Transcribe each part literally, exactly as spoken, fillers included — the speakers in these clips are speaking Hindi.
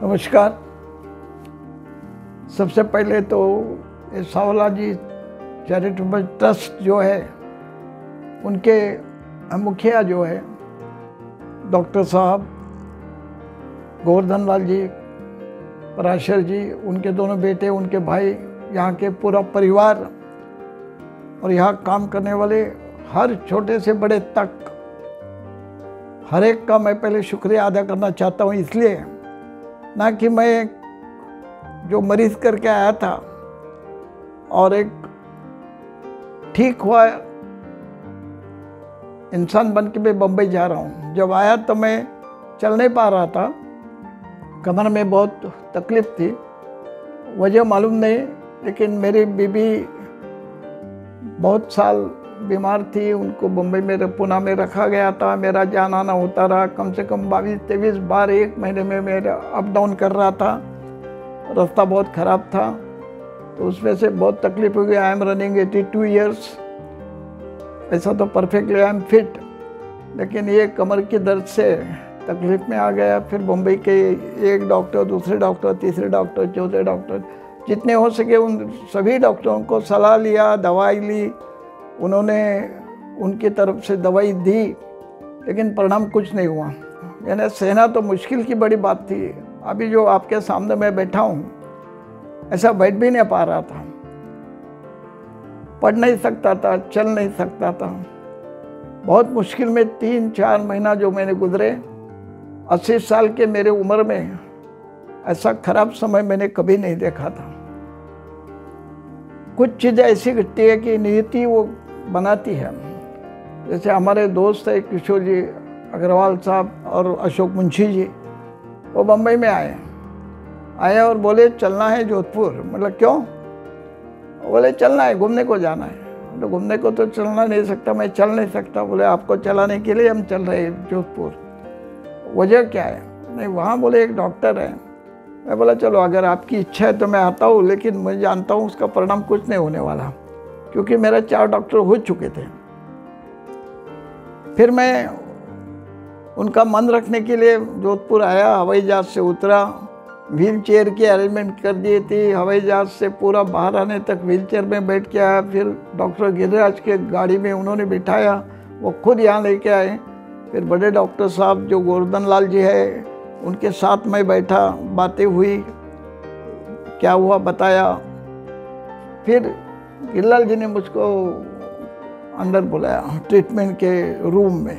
नमस्कार। सबसे पहले तो ये सावला जी चैरिटेबल ट्रस्ट जो है उनके मुखिया जो है डॉक्टर साहब गोवर्धन लाल जी, पराशर जी, उनके दोनों बेटे, उनके भाई, यहाँ के पूरा परिवार और यहाँ काम करने वाले हर छोटे से बड़े तक हर एक का मैं पहले शुक्रिया अदा करना चाहता हूँ। इसलिए ना कि मैं जो मरीज करके आया था और एक ठीक हुआ इंसान बन के मैं बम्बई जा रहा हूँ। जब आया तो मैं चल नहीं पा रहा था, कमर में बहुत तकलीफ़ थी, वजह मालूम नहीं, लेकिन मेरी बीबी बहुत साल बीमार थी, उनको बम्बई में पुणे में रखा गया था। मेरा जाना आना होता रहा, कम से कम बाईस तेईस बार एक महीने में मेरा अप डाउन कर रहा था। रास्ता बहुत ख़राब था, तो उसमें से बहुत तकलीफ हो गई। I am running eighty two years, ऐसा तो परफेक्टली आई एम फिट, लेकिन ये कमर की दर्द से तकलीफ में आ गया। फिर बम्बई के एक डॉक्टर, दूसरे डॉक्टर, तीसरे डॉक्टर, चौथे डॉक्टर, जितने हो सके उन सभी डॉक्टरों को सलाह लिया, दवाई ली, उन्होंने उनकी तरफ से दवाई दी, लेकिन परिणाम कुछ नहीं हुआ। यानी सहना तो मुश्किल की बड़ी बात थी। अभी जो आपके सामने मैं बैठा हूँ, ऐसा बैठ भी नहीं पा रहा था, पढ़ नहीं सकता था, चल नहीं सकता था। बहुत मुश्किल में तीन चार महीना जो मैंने गुजरे, अस्सी साल के मेरे उम्र में ऐसा खराब समय मैंने कभी नहीं देखा था। कुछ चीज़ें ऐसी घटती है कि नियति वो बनाती है। जैसे हमारे दोस्त है किशोर जी अग्रवाल साहब और अशोक मुंशी जी, वो बम्बई में आए आए और बोले चलना है जोधपुर। मतलब क्यों? बोले चलना है, घूमने को जाना है। तो घूमने को तो चलना नहीं सकता, मैं चल नहीं सकता। बोले आपको चलाने के लिए हम चल रहे हैं जोधपुर। वजह क्या है? नहीं, वहाँ बोले एक डॉक्टर है। मैं बोला चलो अगर आपकी इच्छा है तो मैं आता हूँ, लेकिन मैं जानता हूँ उसका परिणाम कुछ नहीं होने वाला, क्योंकि मेरा चार डॉक्टर हो चुके थे। फिर मैं उनका मन रखने के लिए जोधपुर आया, हवाई जहाज़ से उतरा, व्हील चेयर की अरेंजमेंट कर दी थी। हवाई जहाज़ से पूरा बाहर आने तक व्हील चेयर में बैठ के आया। फिर डॉक्टर गिरिराज के गाड़ी में उन्होंने बिठाया, वो खुद यहाँ लेके आए। फिर बड़े डॉक्टर साहब जो गोवर्धन लाल जी है, उनके साथ में बैठा, बातें हुई, क्या हुआ बताया। फिर गिरिलाल जी ने मुझको अंदर बुलाया ट्रीटमेंट के रूम में,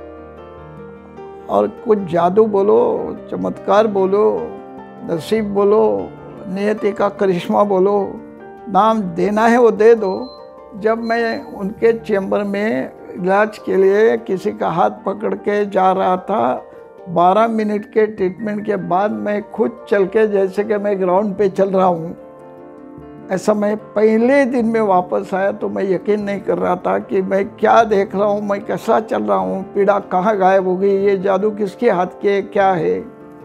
और कुछ जादू बोलो, चमत्कार बोलो, नसीब बोलो, नियति का करिश्मा बोलो, नाम देना है वो दे दो। जब मैं उनके चैम्बर में इलाज के लिए किसी का हाथ पकड़ के जा रहा था, बारह मिनट के ट्रीटमेंट के बाद मैं खुद चल के जैसे कि मैं ग्राउंड पे चल रहा हूँ, ऐसा मैं पहले दिन में वापस आया तो मैं यकीन नहीं कर रहा था कि मैं क्या देख रहा हूँ, मैं कैसा चल रहा हूँ, पीड़ा कहाँ गायब हो गई, ये जादू किसके हाथ के क्या है।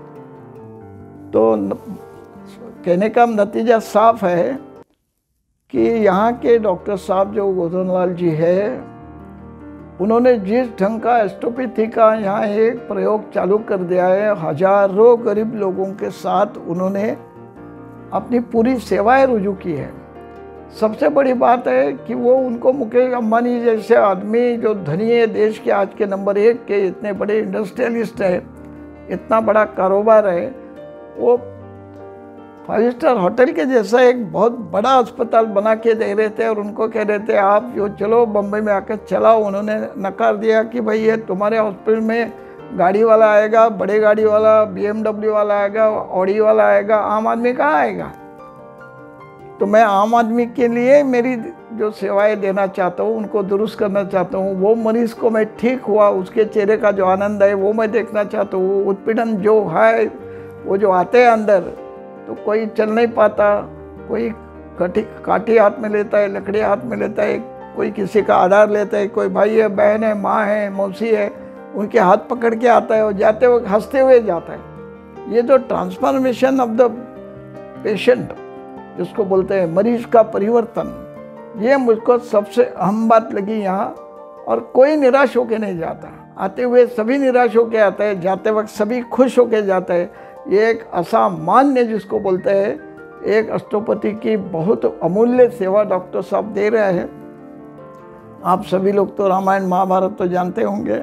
तो न, कहने का नतीजा साफ है कि यहाँ के डॉक्टर साहब जो गोवर्धन लाल जी है, उन्होंने जिस ढंग का एस्ट्रोपैथी का यहाँ एक प्रयोग चालू कर दिया है, हजारों गरीब लोगों के साथ उन्होंने अपनी पूरी सेवाएं रुजू की है। सबसे बड़ी बात है कि वो उनको मुकेश अंबानी जैसे आदमी जो धनी है, देश के आज के नंबर एक के इतने बड़े इंडस्ट्रियलिस्ट है, इतना बड़ा कारोबार है, वो फाइव स्टार होटल के जैसा एक बहुत बड़ा अस्पताल बना के दे रहे थे, और उनको कह रहे थे आप जो चलो बम्बई में आकर चलाओ। उन्होंने नकार दिया कि भाई ये तुम्हारे हॉस्पिटल में गाड़ी वाला आएगा, बड़े गाड़ी वाला, बी एम डब्ल्यू वाला आएगा, ऑडी वाला आएगा, आम आदमी कहाँ आएगा। तो मैं आम आदमी के लिए मेरी जो सेवाएं देना चाहता हूँ, उनको दुरुस्त करना चाहता हूँ। वो मरीज़ को मैं ठीक हुआ, उसके चेहरे का जो आनंद है वो मैं देखना चाहता हूँ। उत्पीड़न जो है, वो जो आते हैं अंदर, तो कोई चल नहीं पाता, कोई कटी काठी हाथ में लेता है, लकड़ी हाथ में लेता है, कोई किसी का आधार लेता है, कोई भाई है, बहन है, माँ है, मौसी है, उनके हाथ पकड़ के आता है और जाते हुए हंसते हुए जाता है। ये जो ट्रांसफॉर्मेशन ऑफ द पेशेंट जिसको बोलते हैं, मरीज का परिवर्तन, ये मुझको सबसे अहम बात लगी यहाँ। और कोई निराश होके नहीं जाता, आते हुए सभी निराश होके आता है, जाते वक्त सभी खुश होके जाता है। ये एक असामान्य जिसको बोलते हैं, एक अष्टोपति की बहुत अमूल्य सेवा डॉक्टर साहब दे रहे हैं। आप सभी लोग तो रामायण महाभारत तो जानते होंगे।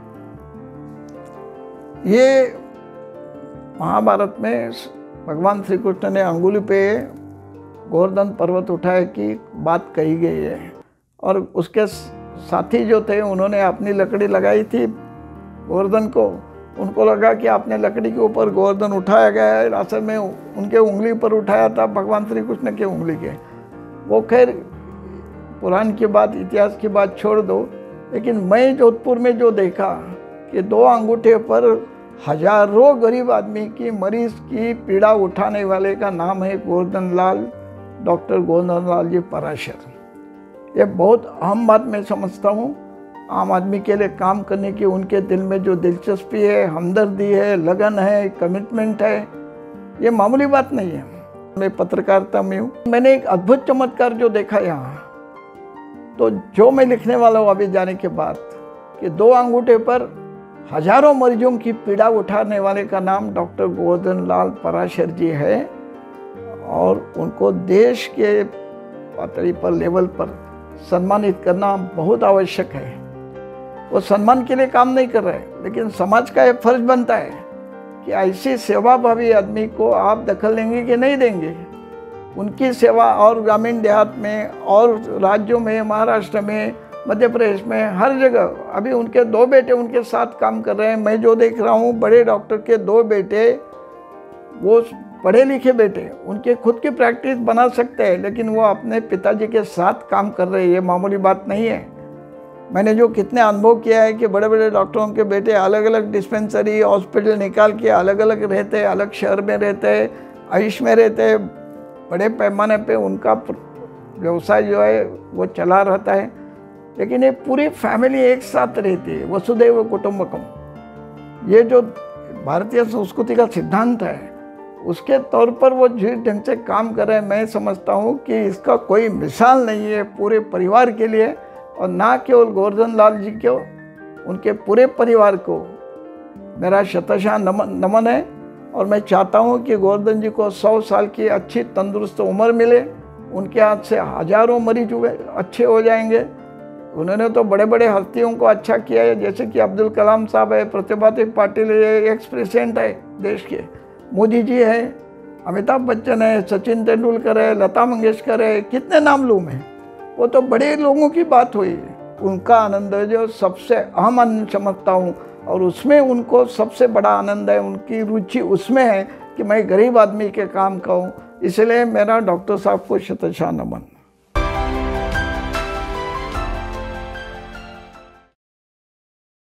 ये महाभारत में भगवान श्री कृष्ण ने अंगुली पे गोवर्धन पर्वत उठाए की बात कही गई है, और उसके साथी जो थे उन्होंने अपनी लकड़ी लगाई थी गोवर्धन को। उनको लगा कि आपने लकड़ी के ऊपर गोवर्धन उठाया गया है, असल में उनके उंगली पर उठाया था भगवान श्री कृष्ण के उंगली के। वो खैर पुराण की बात, इतिहास की बात छोड़ दो, लेकिन मैं जोधपुर में जो देखा कि दो अंगूठे पर हजारों गरीब आदमी की मरीज की पीड़ा उठाने वाले का नाम है गोवर्धन लाल, डॉक्टर गोवर्धन लाल जी पराशर। ये बहुत अहम बात मैं समझता हूँ। आम आदमी के लिए काम करने की उनके दिल में जो दिलचस्पी है, हमदर्दी है, लगन है, कमिटमेंट है, ये मामूली बात नहीं है। मैं पत्रकारिता में हूँ, मैंने एक अद्भुत चमत्कार जो देखा यहाँ, तो जो मैं लिखने वाला हूँ अभी जाने के बाद, कि दो अंगूठे पर हजारों मरीजों की पीड़ा उठाने वाले का नाम डॉक्टर गोवर्धन लाल पराशर जी है, और उनको देश के पातळी पर, लेवल पर सम्मानित करना बहुत आवश्यक है। वो सम्मान के लिए काम नहीं कर रहे, लेकिन समाज का एक फर्ज बनता है कि ऐसी सेवाभावी आदमी को आप दखल देंगे कि नहीं देंगे। उनकी सेवा और ग्रामीण देहात में और राज्यों में, महाराष्ट्र में, मध्य प्रदेश में, हर जगह अभी उनके दो बेटे उनके साथ काम कर रहे हैं। मैं जो देख रहा हूँ, बड़े डॉक्टर के दो बेटे, वो पढ़े लिखे बेटे, उनके खुद की प्रैक्टिस बना सकते हैं, लेकिन वो अपने पिताजी के साथ काम कर रहे हैं। ये मामूली बात नहीं है। मैंने जो कितने अनुभव किया है कि बड़े बड़े डॉक्टरों के बेटे अलग अलग डिस्पेंसरी, हॉस्पिटल निकाल के अलग अलग रहते हैं, अलग शहर में रहते हैं, आयुष में रहते हैं, बड़े पैमाने पे उनका व्यवसाय जो है वो चला रहता है। लेकिन ये पूरी फैमिली एक साथ रहती है, वसुधैव कुटुंबकम। ये जो भारतीय संस्कृति का सिद्धांत है, उसके तौर पर वो जिस ढंग से काम कर रहे हैं, मैं समझता हूँ कि इसका कोई मिसाल नहीं है पूरे परिवार के लिए, और ना केवल गोवर्धन लाल जी को, उनके पूरे परिवार को मेरा शतशः नमन नमन है। और मैं चाहता हूँ कि गोवर्धन जी को सौ साल की अच्छी तंदुरुस्त उम्र मिले, उनके हाथ से हजारों मरीज हुए अच्छे हो जाएंगे। उन्होंने तो बड़े बड़े हस्तियों को अच्छा किया है, जैसे कि अब्दुल कलाम साहब है, प्रतिभा पाटिल है, एक्स प्रेसिडेंट है देश के, मोदी जी है, अमिताभ बच्चन है, सचिन तेंदुलकर है, लता मंगेशकर है, कितने नाम लूँ मैं। वो तो बड़े लोगों की बात हुई। उनका आनंद जो सबसे अहम आनंद समझता हूँ, और उसमें उनको सबसे बड़ा आनंद है, उनकी रुचि उसमें है कि मैं गरीब आदमी के काम कहूँ। इसलिए मेरा डॉक्टर साहब को शतशः नमन।